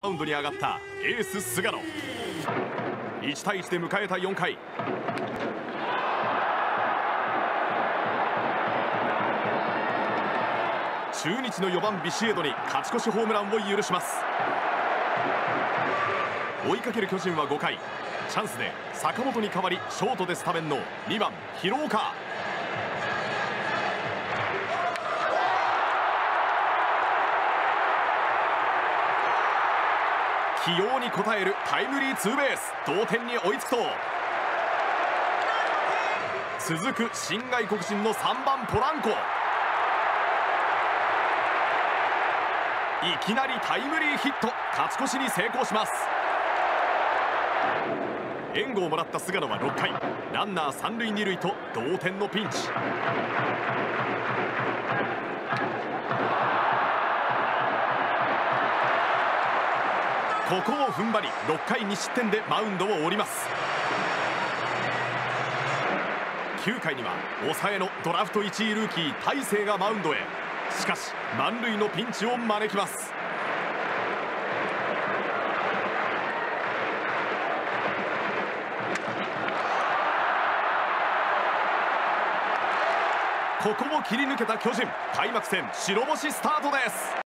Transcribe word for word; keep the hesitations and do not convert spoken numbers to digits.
マウンドに上がったエース菅野。いち対いちで迎えたよんかい。中日のよばんビシエドに勝ち越しホームランを許します。追いかける巨人はごかい、チャンスで坂本に代わりショートでスタメンのにばん廣岡。起用に応えるタイムリーツーベース、同点に追いつくと続く新外国人のさんばんポランコ。いきなりタイムリーヒット、勝ち越しに成功します。援護をもらった菅野はろっかい、ランナー三塁二塁と同点のピンチ。ここを踏ん張りろっかいに失点でマウンドを降ります。きゅうかいには抑えのドラフトいちいルーキー大勢がマウンドへ。しかし満塁のピンチを招きます。ここも切り抜けた巨人、開幕戦白星スタートです。